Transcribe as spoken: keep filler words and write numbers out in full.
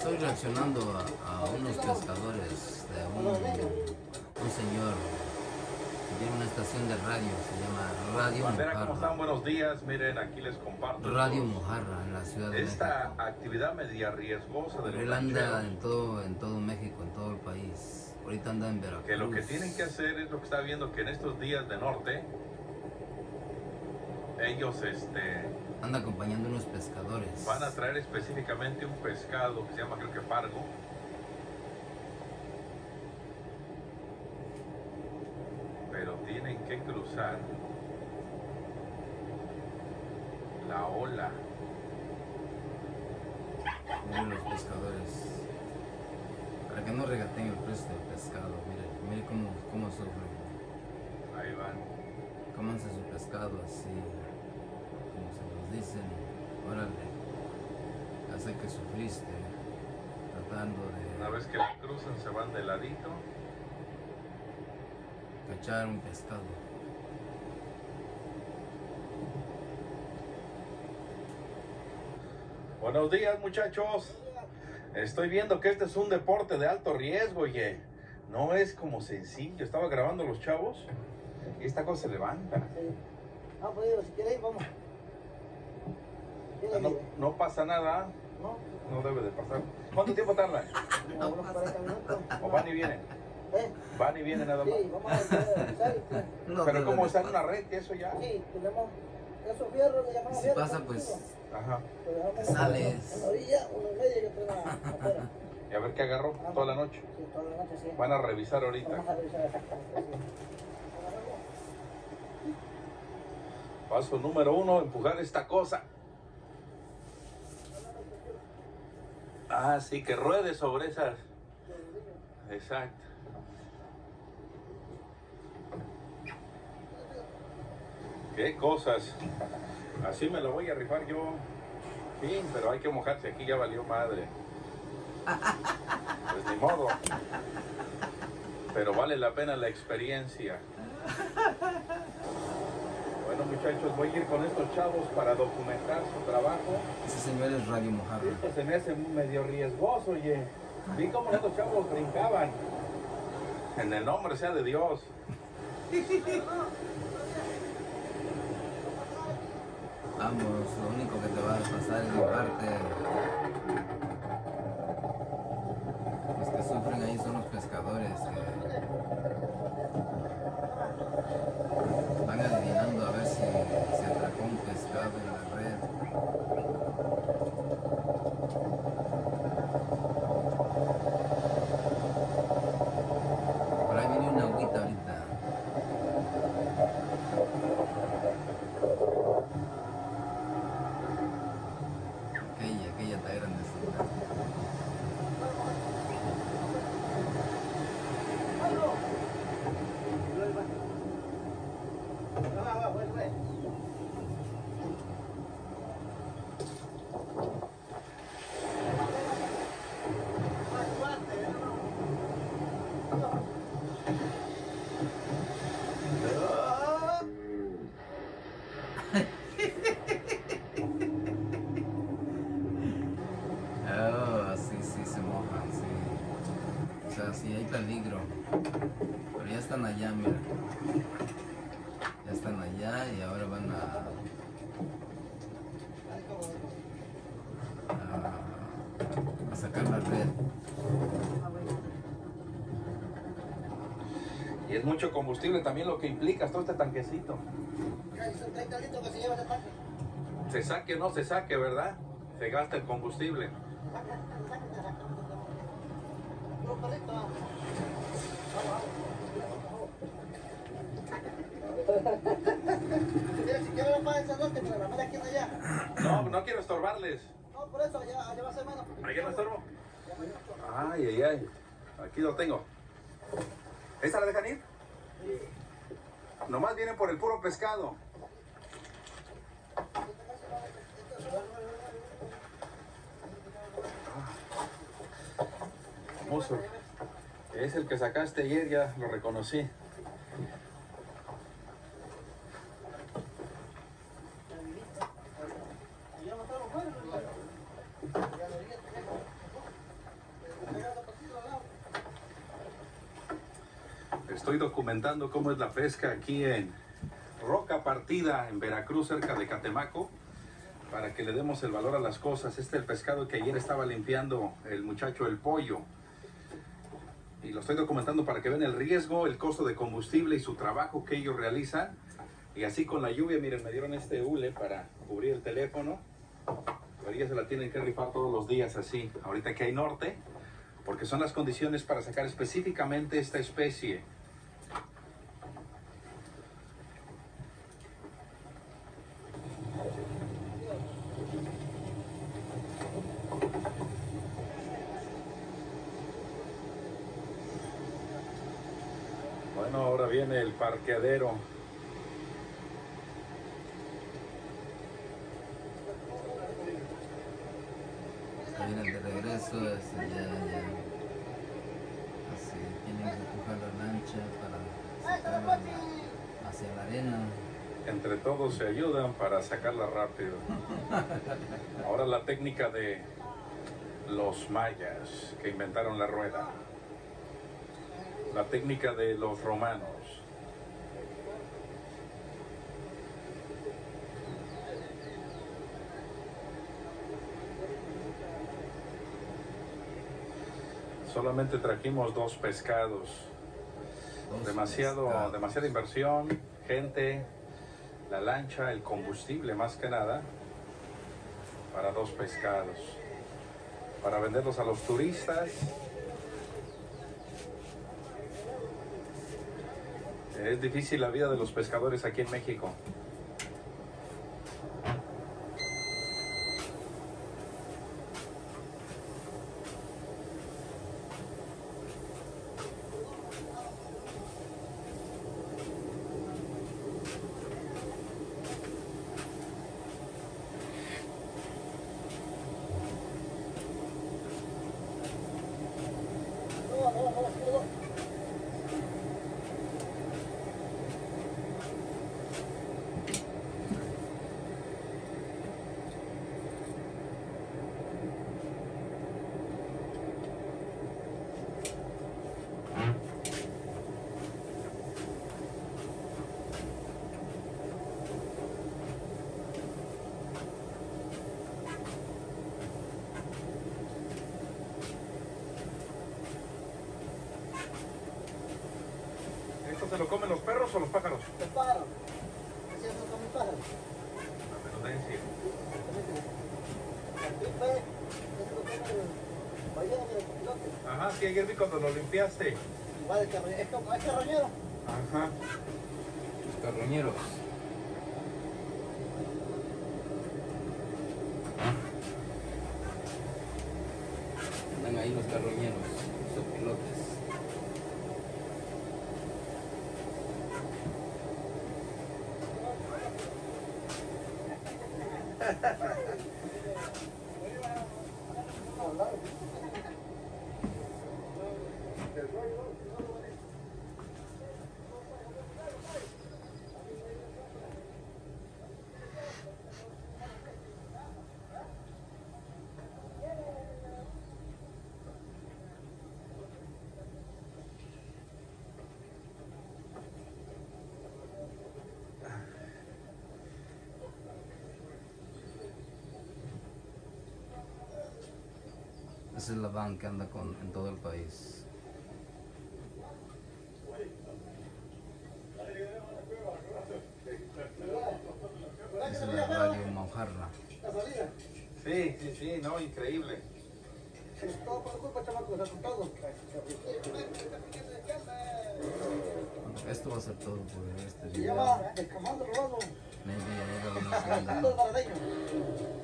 estoy reaccionando a, a unos pescadores de un, un señor que tiene una estación de radio, se llama Radio Bandera, ¿cómo Mojarra. están? Buenos días, miren, aquí les comparto. Radio Mojarra en la Ciudad de Esta México. actividad media riesgosa de los Él anda rancheros, en todo, en todo México, en todo el país. Ahorita anda en Veracruz. que lo que tienen que hacer es lo que está viendo, que en estos días de norte, ellos este, Anda acompañando unos pescadores. van a traer específicamente un pescado que se llama, creo que pargo. Pero tienen que cruzar la ola. Miren los pescadores. Para que no regateen el precio del pescado. Mire, mire cómo, cómo sufren. Ahí van. Cómanse su pescado así, como se los dicen. Órale, ya sé que sufriste, tratando Una de vez que la cruzan, se van de ladito. cachar un pescado. Buenos días, muchachos. Estoy viendo que este es un deporte de alto riesgo, oye. No es como sencillo. Estaba grabando los chavos y esta cosa se levanta. Sí. Ah, pues si quieres, vamos. O sea, no, no pasa nada. No, No debe de pasar. ¿Cuánto tiempo tarda? como unos cuarenta minutos. ¿O van y vienen? ¿Eh? Van y vienen nada más. Sí, vamos a revisar y pues, No, Pero debe como de está en pasar. una red, y eso ya. sí, tenemos esos fierros, le llamamos Si fierros. pasa, ¿no? pues, Ajá. Pues dejamos te uno sales. en la orilla, uno en medio y otro en la- afuera. Y a ver qué agarró toda la noche. Sí, toda la noche, sí. Van a revisar ahorita. Vamos a revisar exactamente, sí. Paso número uno, empujar esta cosa. Ah, sí, que ruede sobre esas. Exacto. Qué cosas. Así me lo voy a rifar yo. Sí, pero hay que mojarse. Aquí ya valió madre. Pues ni modo. Pero vale la pena la experiencia. Bueno, muchachos, voy a ir con estos chavos para documentar su trabajo. Ese señor es Radio Mojarra. Esto se me hace medio riesgoso, oye. Vi cómo estos chavos brincaban. En el nombre sea de Dios. Vamos, lo único que te va a pasar es mojarte. Los que sufren ahí son los pescadores que van adivinando a ver si se atracó un pescado en la red. Por ahí viene una agüita ahorita. Aquella, aquella está grandecita. Ah, va, pues, pues. Oh, sí, sí, se mojan, sí. O sea, sí hay peligro. Pero ya están allá, mira. Ya están allá y ahora van a... a, a sacar la red. Y es mucho combustible también lo que implica todo este tanquecito. Mira, son treinta litros que se lleva ese tanque. Se saque o no se saque, ¿verdad? Se gasta el combustible. Puro perrito, ah. Mira, si quiero más esa noche, pero la mala aquí en allá. No, no quiero estorbarles. No, por eso, allá, allá va a ser menos. porque- ¿Allá no estorbo? Ay, ay, ay. Aquí lo tengo. ¿Esta la dejan ir? Nomás vienen por el puro pescado. Mozo, es el que sacaste ayer, ya lo reconocí. Estoy documentando cómo es la pesca aquí en Roca Partida, en Veracruz, cerca de Catemaco, para que le demos el valor a las cosas. Este es el pescado que ayer estaba limpiando el muchacho El Pollo. Y lo estoy documentando para que vean el riesgo, el costo de combustible y su trabajo que ellos realizan. Y así con la lluvia, miren, me dieron este hule para cubrir el teléfono. Pero ya se la tienen que rifar todos los días así, ahorita que hay norte, porque son las condiciones para sacar específicamente esta especie. Bueno, ahora viene el parqueadero. Vienen de regreso, así ya, ya. Así tienen que empujar la lancha para sacarla hacia la arena. Entre todos se ayudan para sacarla rápido. Ahora la técnica de los mayas que inventaron la rueda. La técnica de los romanos. Solamente trajimos dos pescados. Dos Demasiado, pescados. demasiada inversión, gente, la lancha, el combustible más que nada, para dos pescados. Para venderlos a los turistas. Es difícil la vida de los pescadores aquí en México. ¿Esto se lo comen los perros o los pájaros? Los pájaros. Así es con mis pájaros. La menudencia. Aquí fue, eso lo come el ballena del pilote. Ajá, sí, ayer vi cuando lo limpiaste. Igual el carroñero, es como, es carroñero. Ajá. Los carroñeros. Están ahí los carroñeros, los pilotes. Esa es la van que anda con, en todo el país. Esa es la radio Mojarra. La salida. Sí, sí, sí, no, increíble. Es todo por culpa, chamaco, o sea, todo. Bueno, esto va a ser todo por este Se video. llama el comando robado. Maybe ahí lo vamos a Comando andar. baradeño.